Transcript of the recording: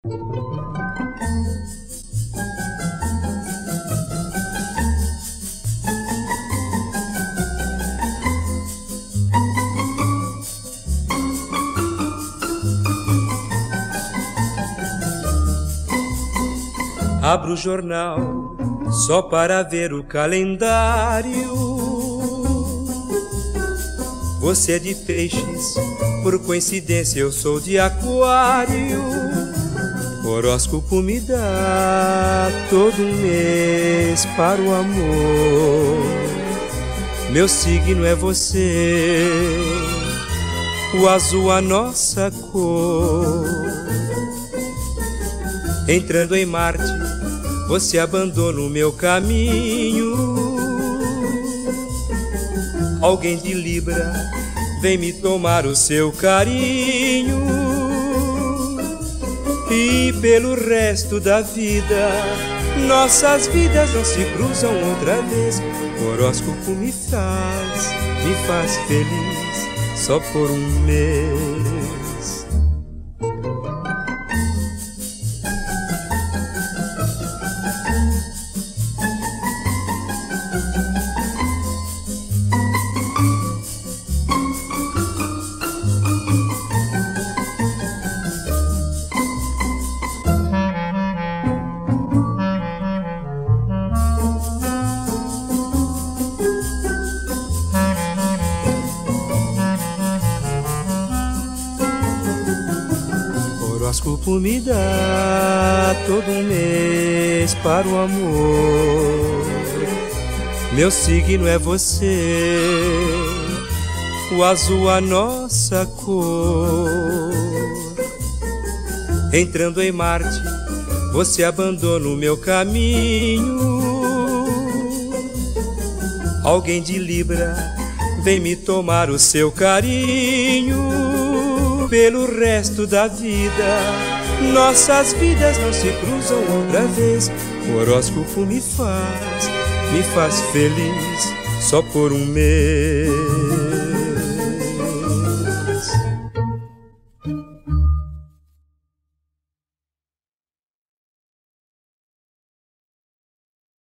Abro o jornal só para ver o calendário. Você é de peixes, por coincidência eu sou de aquário. Horóscopo me dá todo um mês para o amor. Meu signo é você, o azul a nossa cor. Entrando em Marte, você abandona o meu caminho. Alguém de Libra vem me tomar o seu carinho. E pelo resto da vida, nossas vidas não se cruzam outra vez. O horóscopo me faz feliz, só por um mês. O horóscopo me dá todo um mês para o amor. Meu signo é você, o azul a nossa cor. Entrando em Marte, você abandona o meu caminho. Alguém de Libra vem me tomar o seu carinho. Pelo resto da vida, nossas vidas não se cruzam outra vez. O horóscopo me faz feliz, só por um mês.